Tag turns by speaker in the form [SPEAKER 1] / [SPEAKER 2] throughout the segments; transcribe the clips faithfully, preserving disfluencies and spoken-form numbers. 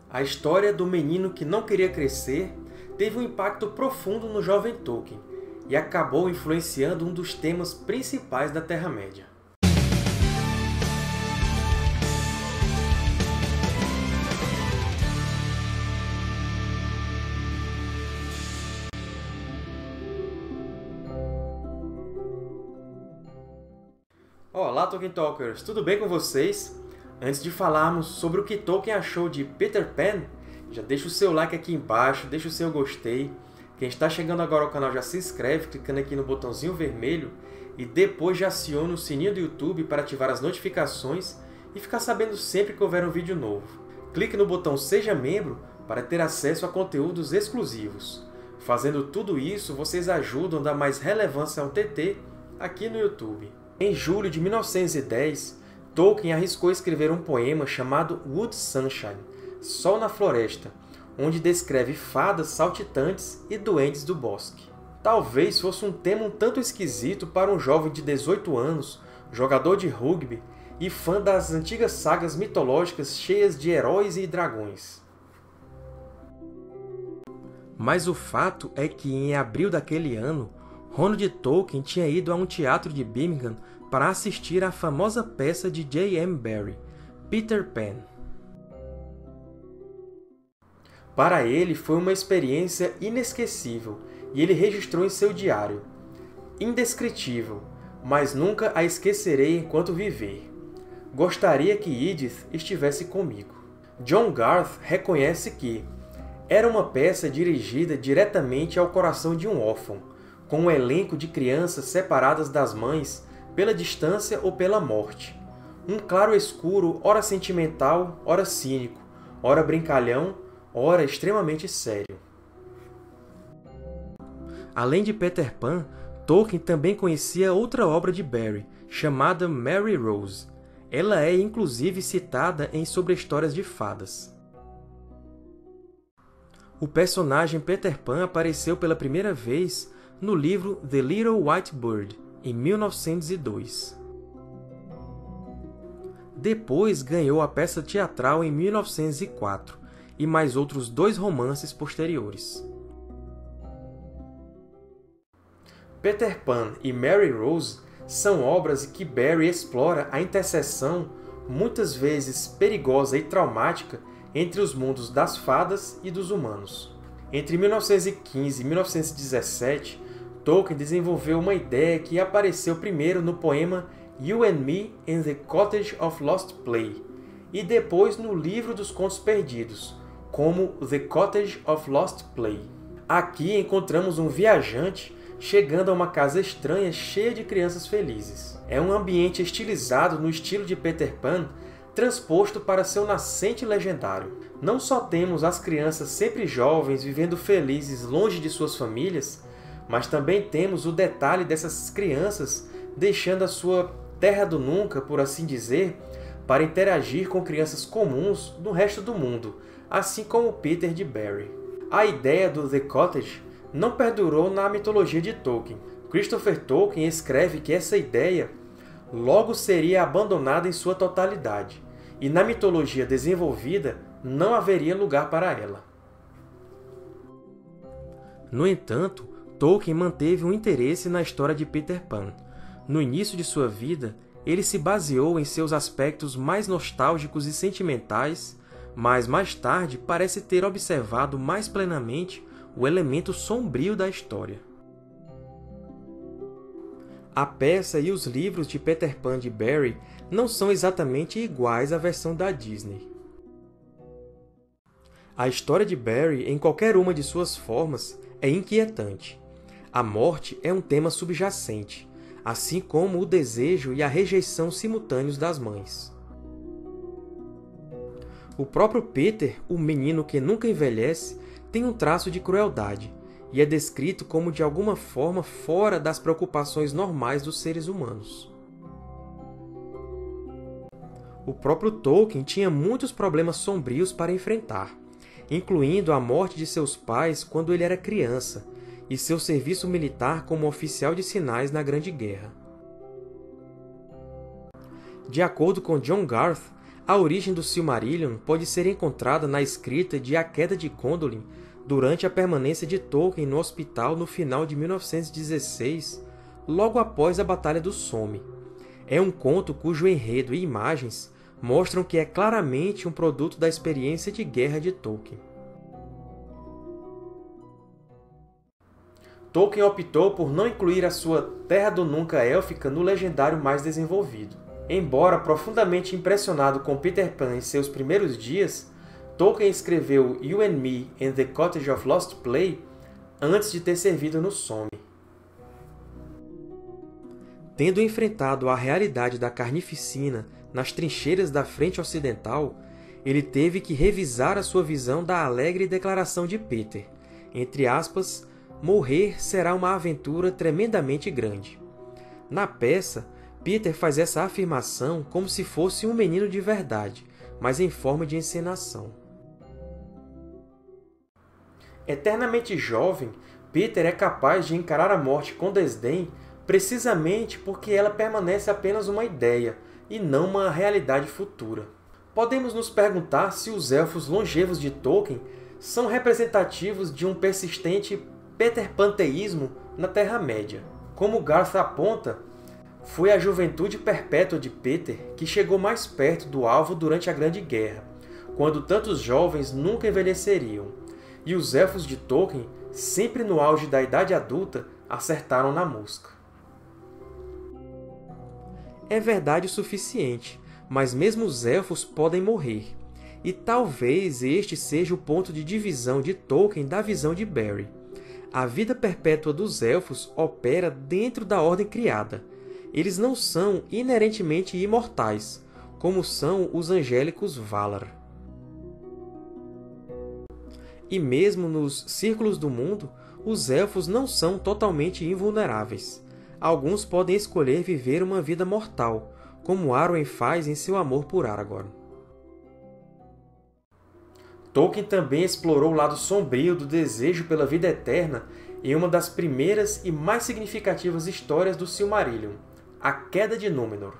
[SPEAKER 1] A história do menino que não queria crescer teve um impacto profundo no jovem Tolkien e acabou influenciando um dos temas principais da Terra-média. Olá, Tolkien Talkers! Tudo bem com vocês? Antes de falarmos sobre o que Tolkien achou de Peter Pan, já deixa o seu like aqui embaixo, deixa o seu gostei. Quem está chegando agora ao canal já se inscreve clicando aqui no botãozinho vermelho e depois já aciona o sininho do YouTube para ativar as notificações e ficar sabendo sempre que houver um vídeo novo. Clique no botão Seja Membro para ter acesso a conteúdos exclusivos. Fazendo tudo isso, vocês ajudam a dar mais relevância ao T T aqui no YouTube. Em julho de mil novecentos e dez, Tolkien arriscou escrever um poema chamado Wood Sunshine, Sol na Floresta, onde descreve fadas saltitantes e duendes do bosque. Talvez fosse um tema um tanto esquisito para um jovem de dezoito anos, jogador de rugby e fã das antigas sagas mitológicas cheias de heróis e dragões. Mas o fato é que, em abril daquele ano, Ronald Tolkien tinha ido a um teatro de Birmingham para assistir à famosa peça de J M Barrie, Peter Pan. Para ele, foi uma experiência inesquecível e ele registrou em seu diário: indescritível, mas nunca a esquecerei enquanto viver. Gostaria que Edith estivesse comigo. John Garth reconhece que era uma peça dirigida diretamente ao coração de um órfão, com um elenco de crianças separadas das mães pela distância ou pela morte. Um claro-escuro, ora sentimental, ora cínico, ora brincalhão, ora extremamente sério. Além de Peter Pan, Tolkien também conhecia outra obra de Barrie, chamada Mary Rose. Ela é inclusive citada em Sobre Histórias de Fadas. O personagem Peter Pan apareceu pela primeira vez no livro The Little White Bird, em mil novecentos e dois. Depois ganhou a peça teatral em mil novecentos e quatro, e mais outros dois romances posteriores. Peter Pan e Mary Rose são obras em que Barrie explora a interseção, muitas vezes perigosa e traumática, entre os mundos das fadas e dos humanos. Entre mil novecentos e quinze e mil novecentos e dezessete, Tolkien desenvolveu uma ideia que apareceu primeiro no poema You and Me in the Cottage of Lost Play, e depois no Livro dos Contos Perdidos, como The Cottage of Lost Play. Aqui encontramos um viajante chegando a uma casa estranha cheia de crianças felizes. É um ambiente estilizado no estilo de Peter Pan, transposto para seu nascente legendário. Não só temos as crianças sempre jovens vivendo felizes longe de suas famílias, mas também temos o detalhe dessas crianças deixando a sua terra do nunca, por assim dizer, para interagir com crianças comuns no resto do mundo, assim como Peter de Barrie. A ideia do The Cottage não perdurou na mitologia de Tolkien. Christopher Tolkien escreve que essa ideia logo seria abandonada em sua totalidade, e na mitologia desenvolvida não haveria lugar para ela. No entanto, Tolkien manteve um interesse na história de Peter Pan. No início de sua vida, ele se baseou em seus aspectos mais nostálgicos e sentimentais, mas mais tarde parece ter observado mais plenamente o elemento sombrio da história. A peça e os livros de Peter Pan de Barrie não são exatamente iguais à versão da Disney. A história de Barrie, em qualquer uma de suas formas, é inquietante. A morte é um tema subjacente, assim como o desejo e a rejeição simultâneos das mães. O próprio Peter, o menino que nunca envelhece, tem um traço de crueldade, e é descrito como de alguma forma fora das preocupações normais dos seres humanos. O próprio Tolkien tinha muitos problemas sombrios para enfrentar, incluindo a morte de seus pais quando ele era criança, e seu serviço militar como oficial de sinais na Grande Guerra. De acordo com John Garth, A origem do Silmarillion pode ser encontrada na escrita de A Queda de Gondolin durante a permanência de Tolkien no hospital no final de mil novecentos e dezesseis, logo após a Batalha do Somme. É um conto cujo enredo e imagens mostram que é claramente um produto da experiência de guerra de Tolkien. Tolkien optou por não incluir a sua Terra do Nunca élfica no legendário mais desenvolvido. Embora profundamente impressionado com Peter Pan em seus primeiros dias, Tolkien escreveu You and Me and the Cottage of Lost Play antes de ter servido no Somme. Tendo enfrentado a realidade da carnificina nas trincheiras da frente ocidental, ele teve que revisar a sua visão da alegre declaração de Peter, entre aspas, morrer será uma aventura tremendamente grande. Na peça, Peter faz essa afirmação como se fosse um menino de verdade, mas em forma de encenação. Eternamente jovem, Peter é capaz de encarar a morte com desdém precisamente porque ela permanece apenas uma ideia, e não uma realidade futura. Podemos nos perguntar se os Elfos longevos de Tolkien são representativos de um persistente peterpanteísmo na Terra-média. Como Garth aponta, foi a juventude perpétua de Peter que chegou mais perto do alvo durante a Grande Guerra, quando tantos jovens nunca envelheceriam, e os Elfos de Tolkien, sempre no auge da idade adulta, acertaram na mosca. É verdade o suficiente, mas mesmo os Elfos podem morrer, e talvez este seja o ponto de divisão de Tolkien da visão de Barry. A vida perpétua dos Elfos opera dentro da Ordem Criada. Eles não são inerentemente imortais, como são os angélicos Valar. E mesmo nos Círculos do Mundo, os Elfos não são totalmente invulneráveis. Alguns podem escolher viver uma vida mortal, como Arwen faz em seu amor por Aragorn. Tolkien também explorou o lado sombrio do desejo pela vida eterna em uma das primeiras e mais significativas histórias do Silmarillion, A Queda de Númenor.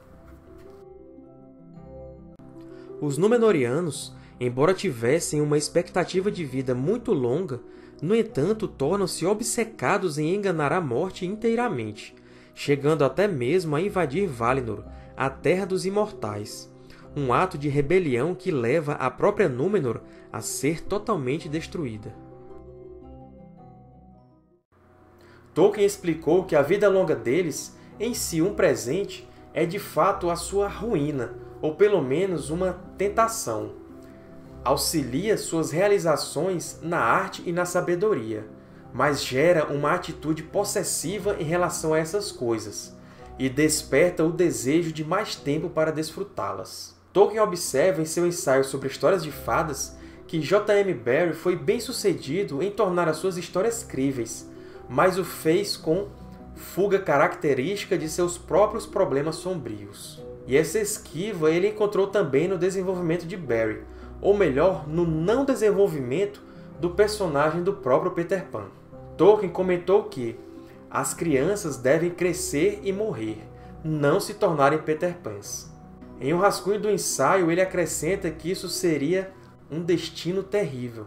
[SPEAKER 1] Os Númenóreanos, embora tivessem uma expectativa de vida muito longa, no entanto, tornam-se obcecados em enganar a morte inteiramente, chegando até mesmo a invadir Valinor, a Terra dos Imortais, um ato de rebelião que leva a própria Númenor a ser totalmente destruída. Tolkien explicou que a vida longa deles, em si um presente, é de fato a sua ruína, ou pelo menos uma tentação. Auxilia suas realizações na arte e na sabedoria, mas gera uma atitude possessiva em relação a essas coisas, e desperta o desejo de mais tempo para desfrutá-las. Tolkien observa em seu ensaio sobre histórias de fadas que J M Barrie foi bem-sucedido em tornar as suas histórias críveis, mas o fez com fuga característica de seus próprios problemas sombrios. E essa esquiva ele encontrou também no desenvolvimento de Barrie, ou melhor, no não desenvolvimento do personagem do próprio Peter Pan. Tolkien comentou que as crianças devem crescer e morrer, não se tornarem Peter Pans. Em um rascunho do ensaio, ele acrescenta que isso seria um destino terrível.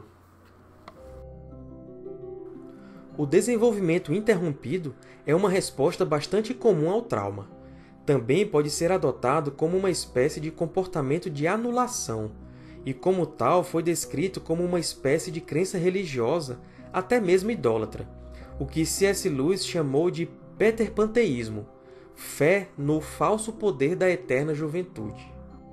[SPEAKER 1] O desenvolvimento interrompido é uma resposta bastante comum ao trauma. Também pode ser adotado como uma espécie de comportamento de anulação, e como tal foi descrito como uma espécie de crença religiosa, até mesmo idólatra, o que C S Lewis chamou de peterpanteísmo, fé no falso poder da eterna juventude.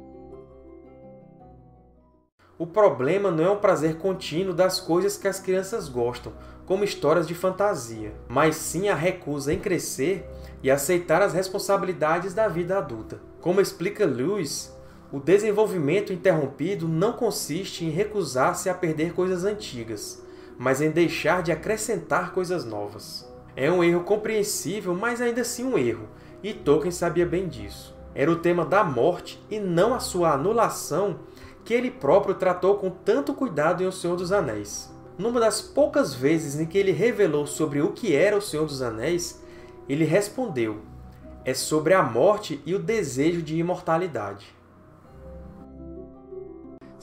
[SPEAKER 1] O problema não é o prazer contínuo das coisas que as crianças gostam, como histórias de fantasia, mas sim a recusa em crescer e aceitar as responsabilidades da vida adulta. Como explica Lewis, o desenvolvimento interrompido não consiste em recusar-se a perder coisas antigas, mas em deixar de acrescentar coisas novas. É um erro compreensível, mas ainda assim um erro, e Tolkien sabia bem disso. Era o tema da morte, e não a sua anulação, que ele próprio tratou com tanto cuidado em O Senhor dos Anéis. Numa das poucas vezes em que ele revelou sobre o que era O Senhor dos Anéis, ele respondeu: é sobre a morte e o desejo de imortalidade.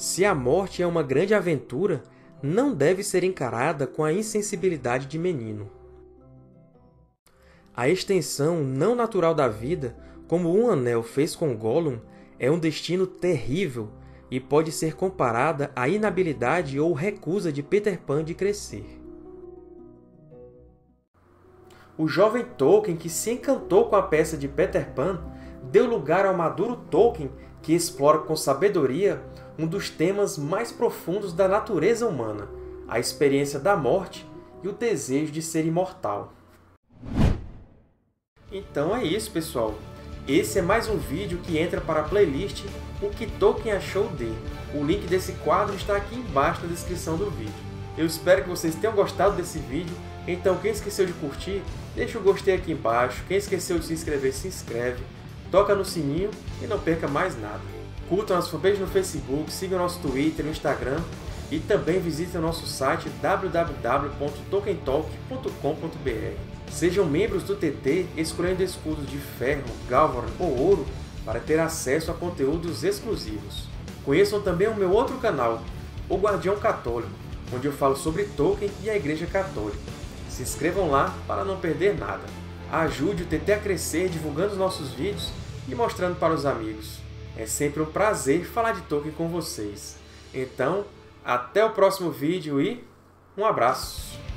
[SPEAKER 1] Se a morte é uma grande aventura, não deve ser encarada com a insensibilidade de menino. A extensão não natural da vida, como um anel fez com Gollum, é um destino terrível e pode ser comparada à inabilidade ou recusa de Peter Pan de crescer. O jovem Tolkien, que se encantou com a peça de Peter Pan, deu lugar ao maduro Tolkien, que explora com sabedoria um dos temas mais profundos da natureza humana, a experiência da morte e o desejo de ser imortal. Então é isso, pessoal! Esse é mais um vídeo que entra para a playlist O que Tolkien achou de. O link desse quadro está aqui embaixo na descrição do vídeo. Eu espero que vocês tenham gostado desse vídeo, então quem esqueceu de curtir, deixa o gostei aqui embaixo, quem esqueceu de se inscrever, se inscreve, toca no sininho e não perca mais nada. Curtam nossa fanpage no Facebook, sigam nosso Twitter e no Instagram e também visitem o nosso site w w w ponto tolkien talk ponto com ponto b r. Sejam membros do T T escolhendo escudos de ferro, Galvaron ou ouro para ter acesso a conteúdos exclusivos. Conheçam também o meu outro canal, O Guardião Católico, onde eu falo sobre Tolkien e a Igreja Católica. Se inscrevam lá para não perder nada. Ajude o T T a crescer divulgando os nossos vídeos e mostrando para os amigos. É sempre um prazer falar de Tolkien com vocês. Então, até o próximo vídeo e um abraço!